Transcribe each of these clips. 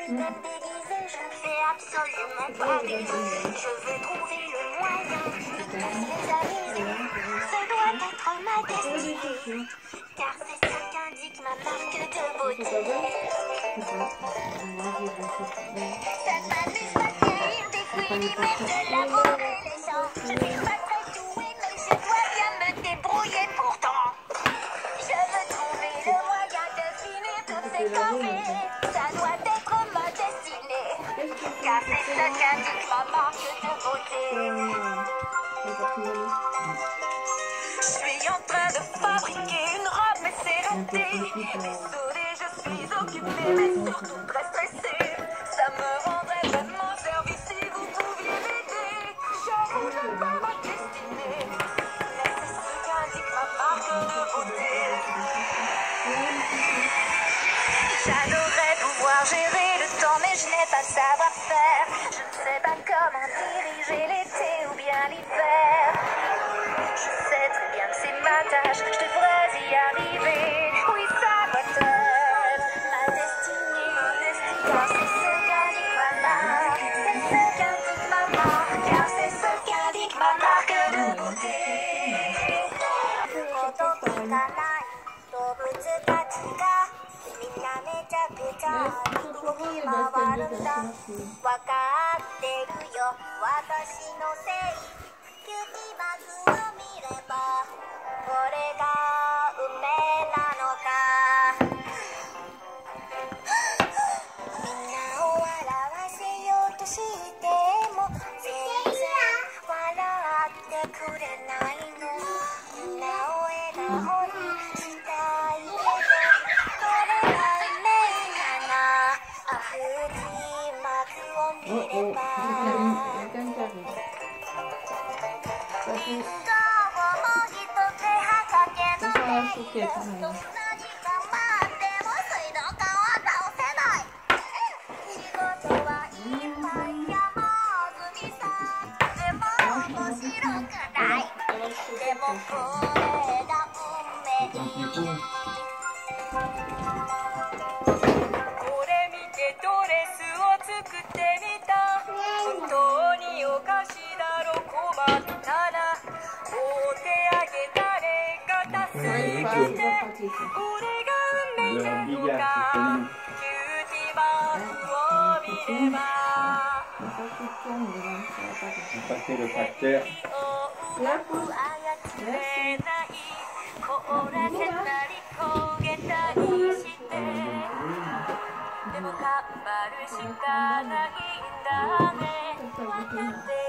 capitaine déguisé, je ne fais absolument pas d'efforts. Je veux trouver le moyen de tous les aviser. Ce doit être ma destinée, car c'est ce qu'indique ma marque de beauté. Ça ne m'amuse pas de cueillir des fruits ni même de labourer les champs. Je ne suis pas très douée, mais je dois bien me débrouiller pourtant. Je veux trouver le moyen de finir toutes ces corvées. Ça doit être ma destinée, car c'est ce qu'indique ma marque de beauté. Je suis en train de fabriquer une robe, mais c'est raté. Désolée, je suis occupée, mais surtout très stressée. Ça me rendrait vraiment service si vous pouviez m'aider. J'avoue, je n'aime pas ma destinée, mais c'est ce qu'indique ma marque de beauté. J'adorerais pouvoir gérer le temps, mais je n'ai pas le savoir-faire. Je ne sais pas comment diriger l'été ou bien l'hiver. Je sais très bien que c'est ma tâche, je devrais y arriver. Oui, ça doit être ma destinée, car c'est ce qu'indique ma marque. C'est ce qu'indique ma marque, car c'est ce qu'indique ma marque de beauté. 動物たちがみんなめちゃくちゃ動き回るんだ。わかってるよ私のせい。キューティーバスを見ればこれが運命なのか。みんなを笑わせようとしても全然笑ってくれないの。みんなを笑顔にしたいけどこれが運命かな。あふり幕を見ればきっともう一つはかけのね。どんなに頑張っても水道管は倒せない。仕事はいっぱい山積みさ。でも面白くない。でもこれが運命。これ見てドレスを作ってみた。本当におかしいだろ困ったな。お手上げ誰か助けて。これが運命なのか。キューティーバースを見れば操れない凍らせたり焦げたりしてでも頑張るしかないんだね。分かってる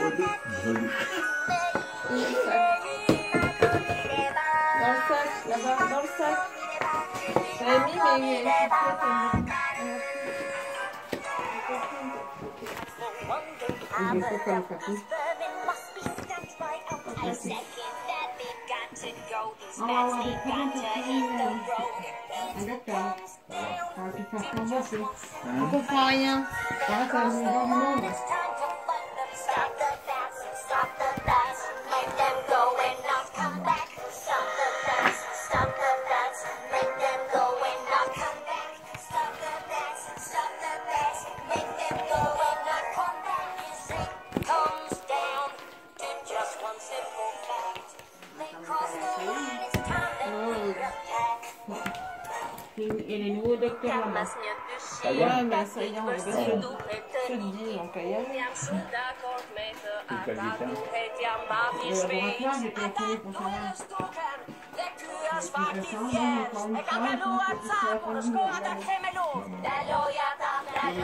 Masnya duši, vrstu petrníky, uměm suda kožmete a taku heťam baví švíc. A takto stukem, lekuješ fakty věř, eka menovat sám, ponožkovat tak semenu. Daloja tam,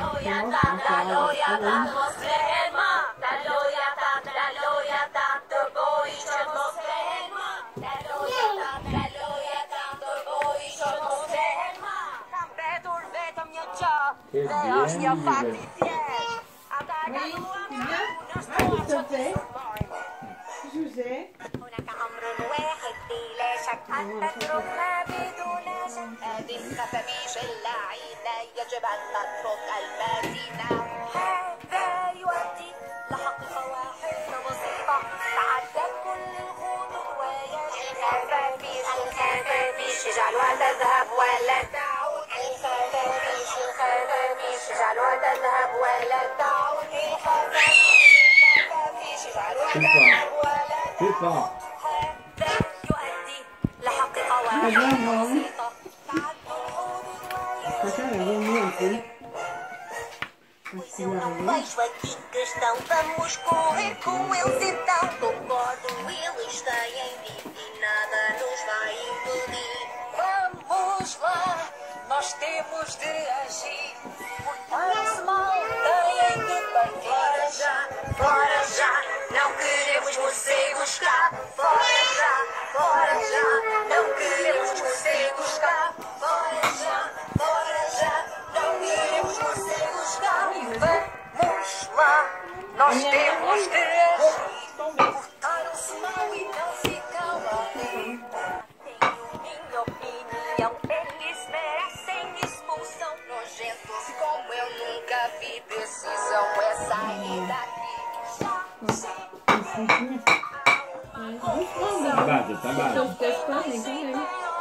ostřehenma, daloja tam, to bojíš od ostřehenma. Daloja tam, to bojíš od ostřehenma. Leosia fakty a tagalu هناك أمر واحد بلا شك أن تتركها بدون شك. هذه الخفافيش اللعينة يجب أن نترك المدينة. هذا يؤدي لحقيقة واحدة بسيطة تعدت كل الخطوط ويجب الخفافيش اجعلها تذهب ولا تعود. الخفافيش Pois eu não vejo aqui questão, vamos correr com eles então. Concordo, eles têm vida e nada nos vai impedir. Vamos lá, nós temos de agir. Portaram-se mal, têm que partir. Fora já, não queremos morcegos cá. Fora já, não queremos morcegos cá. Fora já, não queremos morcegos cá. Vamos lá, nós temos de agir. Portaram-se mal e não ficam ali. Tenho minha opinião, eles merecem expulsão. Nojentos como eu nunca vi, decisão é sair daqui. Estão testando também.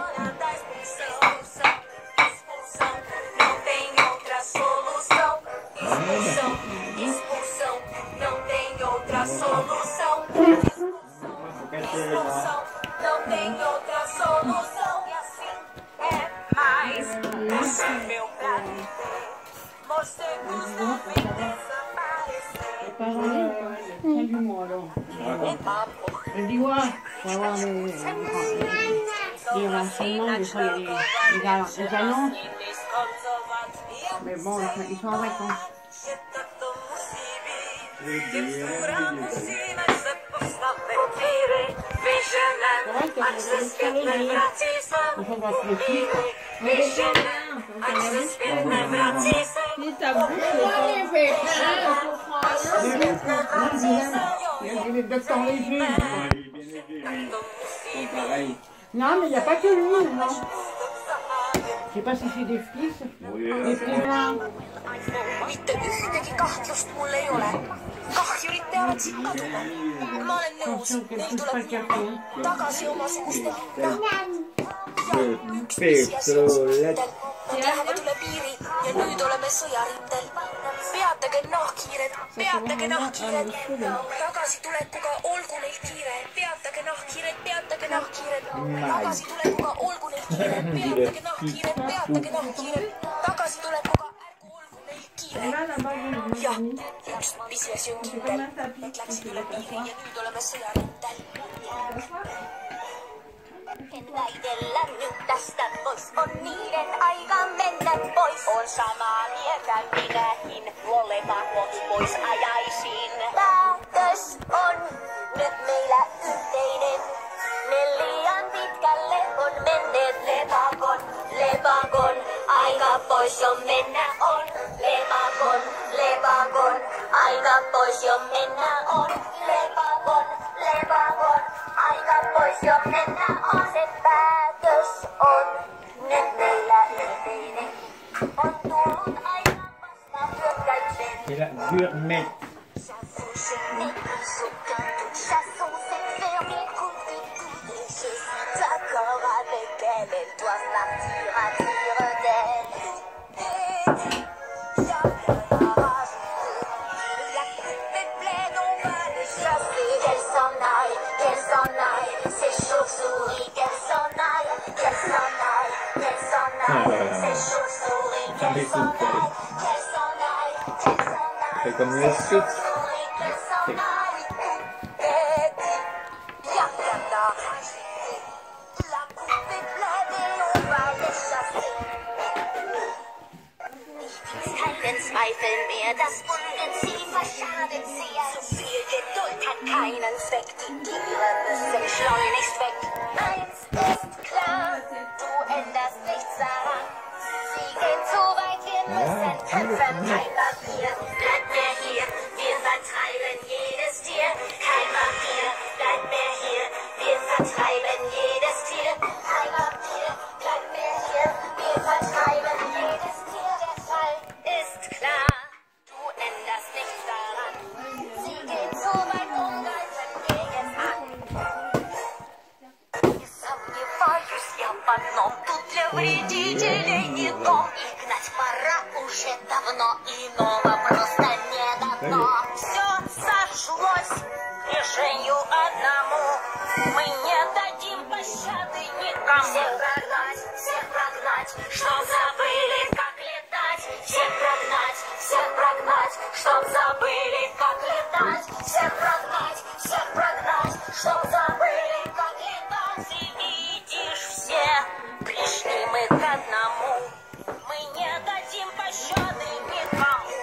Não tem outra solução. Expulsão, não tem outra solução. Expulsão, não tem outra solução. E assim é mais. Esse é meu pra viver. Morcegos não vêm desaparecer. É papo. Mais bon, ils sont en vacances. Non, mais il n'y a pas que lui, non. Je sais pas si c'est des fils, des primaires. Mitte yhtäkin kahtlust mulla ei ole. Kahjuritte alatsi kadumaan. Mä olen neuvos, neil tuleb tagasi oma suguste hinta. Läheme üle piiri ja nüüd oleme sõjarintel. Peatage nahkhiired, peatage nahkhiired. Tagasitulekuga olgu neil kiire. Peatage nahkhiired, peatage nahkhiired. Tagasitulekuga olgu neil kiire. Peatage nahkhiired, peatage nahkhiired. Tagasitulekuga ärgu olgu neil kiire. Ja, üks pisiasi on kindel. Nad läksid üle piiri ja nüüd oleme sõjarintel. En väitellä nyt tästä pois, on niiden aika mennä pois. On samaa mieltä minäkin, molemmat pois ajaisin. Päätös on nyt meillä yhteinen. Ne liian pitkälle on menneet lepakon. Aika pois jo mennä on. Lepakon. Aika pois jo mennä on. Lepakon. Aika pois jo mennä on. Se päätös on nyt meillä yhteinen. On tullut aika vasta hyökkäykseen. Chassons cette ferme écoute et je suis d'accord avec elle. Elle doit partir à tire-d'aile. La coupe est pleine, on va les chasser. Qu'elle s'en aille, ces chauves-souris. Qu'elle s'en aille, ces chauves-souris. Qu'elle s'en aille, C'est comme le sud. Zweifel mehr, das Ungeziefer schadet sehr. Zu viel Geduld hat keinen Zweck, die Tiere müssen schleunigst weg. Eins ist klar, du änderst nichts daran. Sie gehen zu weit, wir müssen kämpfen. Kein Papier, bleib mehr hier, wir vertreiben jedes Tier. Kein Papier, bleib mehr hier, wir vertreiben jedes Tier. Kein Papier, bleib mehr hier, wir vertreiben jedes Tier. Der Fall ist klar, du änderst nichts daran. Sie gehen so weit, greifen gegen an. Я потом тут для вредителей не дом. Игнать пора уже давно, иного просто не дано. Все сошлось, движение. Мы не дадим пощады никому. Всех прогнать, чтоб забыли, как летать. Всех прогнать, чтоб забыли, как летать. Всех прогнать, чтоб забыли, как летать. Ты видишь, все пришли мы к одному. Мы не дадим пощады никому.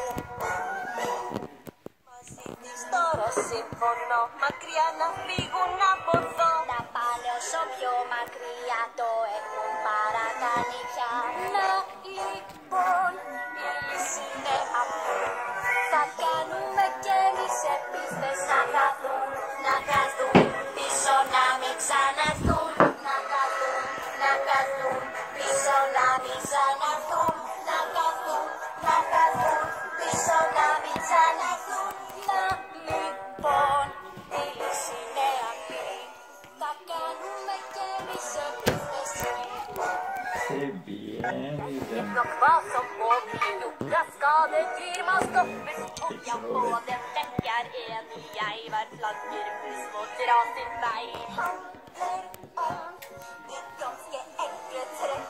Rossyfono, Macriana, Figuna, Pozo. Napaleo, Sopio, Macriato, e un Paracanica. Na, Ipon, Ilisine, Apu. Takanume, Kemi, Sepiste, Nakatun, Nakatun, Pisona, Mixanatun, Nakatun, Pisona, Mixanatun, Nakatun, Pisona, Mixanatun. Vad som åker gjorda skadedyr man stopper oljan på. Den väckar en i geivar, flaggermus må dra sin vei. Handler om det ganske enkle trekk.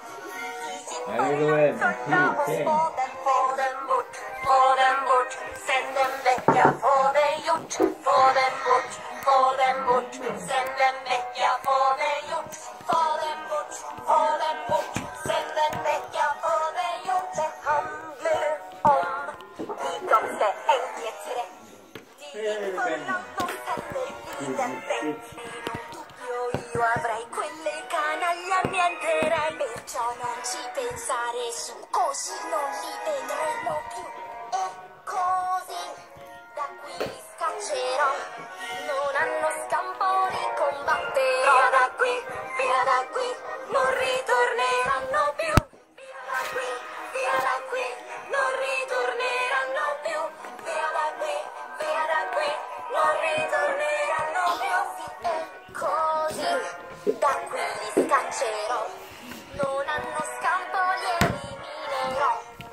Følg oss, få den bort, send dem vekk, ja, få det gjort. Få dem bort, send dem vekk, ja, få det gjort. Få dem bort, send dem vekk, ja, få det gjort. Det handler om de ganske enkle trekk. De gikk foran og sender vi dem vekk. Io avrei quelle canaglia nienterai, perciò non ci pensare su, così non li vedremo più. E così da qui li scaccerò, non hanno scampo, li combatterò. Via da qui, non ritorneranno più. Via da qui, non ritorneranno più. Via da qui, non ritorneranno più. E così da qui li scaccerò, non hanno scampo, li eliminerò.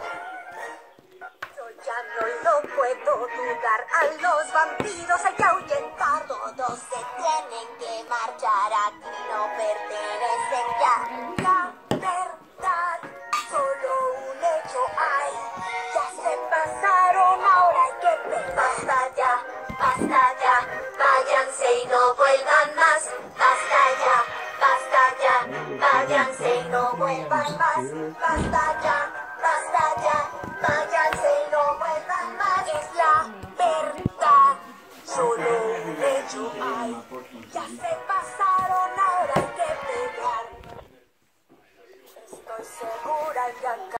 Ya no lo puedo dudar, a los vampiros hay que ahuyentar. Todos se tienen que marchar, aquí no pertenecen ya. La verdad, solo un hecho hay, ya se pasaron, ahora hay que ver. Basta ya, váyanse y no vuelvan más. Basta ya, váyanse y no vuelvan más. Basta ya, váyanse y no vuelvan más. Es la verdad, solo un hecho hay, ya se pasaron.